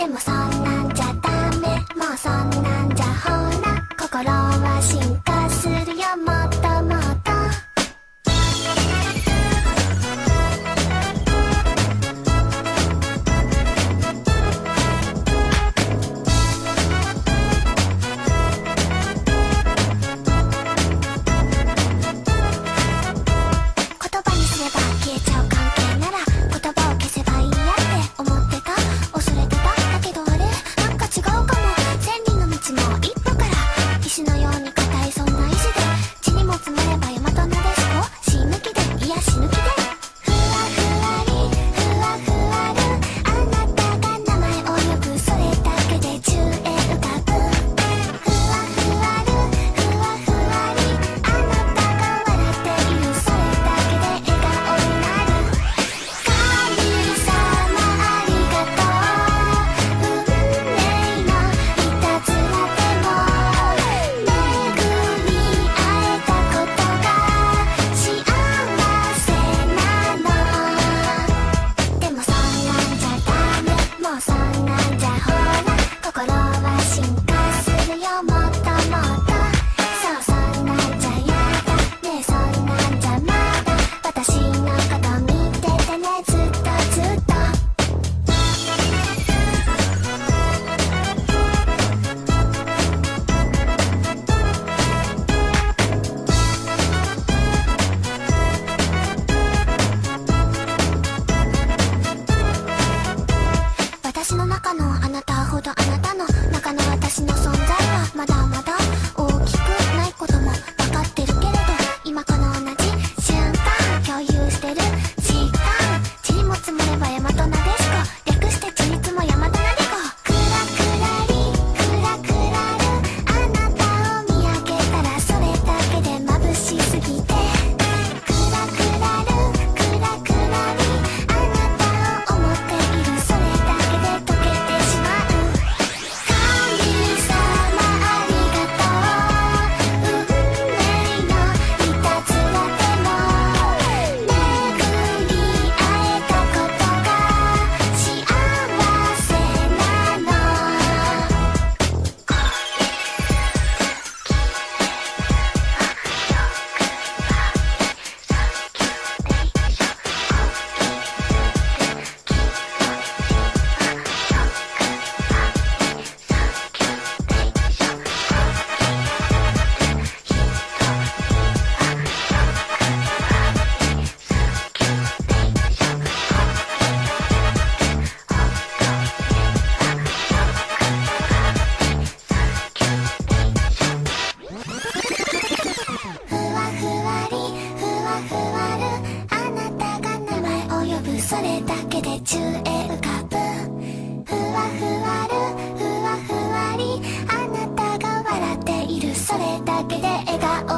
でもそんなんじゃダメ、もうそんなんじゃほら心は進化するよ、もっともっと。言葉にすれば消えちゃう関係なら言葉を消せばいいやって思ってた、恐れてた。だけどあれなんか違うかも。千里の道も一歩から、石のように硬いそんな意志で、地にも積もれば大和なでしこ、死ぬ気でいや死ぬ気で。ふわふわりふわふわる、あなたが名前を呼ぶ、それだけで宙へ浮かぶ。ふわふわるふわふわり、あなたが笑っている、それだけで笑顔になる。神様ありがとう、運命のいたずらでも巡り会えたことが幸せなの。でもそんなんじゃダメ、もうそんなんじゃほら心は進化するよ、もっともっと。そうそんなんじゃやだね、そんなんじゃまだ私のこと見ててね、ずっとずっと。私の中のあなたほどあなたの中の私の存在はまだまだ大きくないことも分かってるけれど、今この同じ瞬間共有してる時間、地にも積もれば大和なでしこ、略してちにつも大和なでこ。クラクラリクラクラる、あなたを見上げたらそれだけで眩しすぎて。クラクラるクラクラリ、あなたを思っている、それだけで溶けてしまう。神様ありがとう、運命のいたずらでも巡り会えたことが幸せなの。ふわふわりふわふわる、あなたが名前を呼ぶ、それだけで宙へ浮かぶ。ふわふわるふわふわり、あなたが笑っている、それだけで笑顔